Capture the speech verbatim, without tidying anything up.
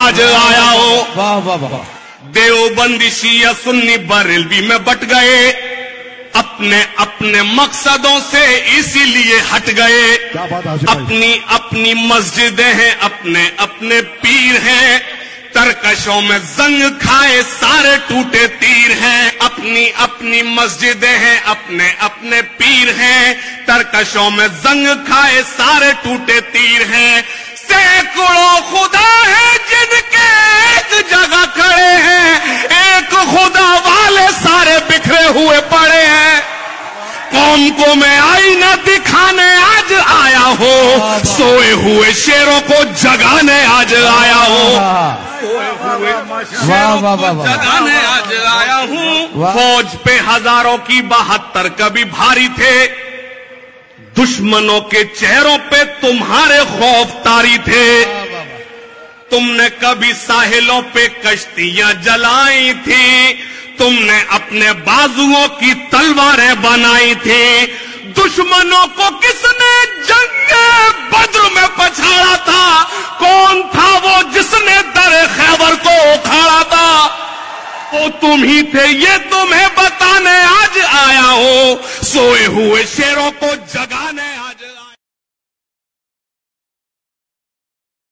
آج آیا ہوں. واہ واہ واہ. دیوبندی شیعہ سنی بریلوی میں بٹ گئے, اپنے اپنے مقصدوں سے اسی لیے ہٹ گئے. اپنی اپنی مسجدیں ہیں, اپنے اپنے پیر ہیں, ترکشوں میں زنگ کھائے سارے ٹوٹے تیر ہیں. اپنی اپنی مسجدیں ہیں, اپنے اپنے پیر ہیں, ترکشوں میں زنگ کھائے سارے ٹوٹے تیر ہیں. سینکڑوں خدا ہیں جن کے ایک جگہ کھڑے ہیں, ایک خدا والے سارے بکھرے ہوئے پڑے ہیں. قوم کو میں آئینہ دکھانے آج آیا ہوں, سوئے ہوئے شیروں کو جگانے آج آیا ہوں. سوئے ہوئے شیروں کو جگانے آج آیا ہوں. فوج پہ ہزاروں کی بہتر کبھی بھاری تھے, دشمنوں کے چہروں پہ تمہارے خوف طاری تھے. تم نے کبھی ساحلوں پہ کشتیاں جلائی تھی, تم نے اپنے بازوؤں کی تلواریں بنائی تھی. دشمنوں کو کس نے جنگ بدر میں پچھاڑا تھا؟ کون تھا وہ جس نے در خیبر کو اکھاڑا تھا؟ وہ تم ہی تھے, یہ تمہیں بتانے آج آیا ہوں. سوئے ہوئے شیروں کو جگا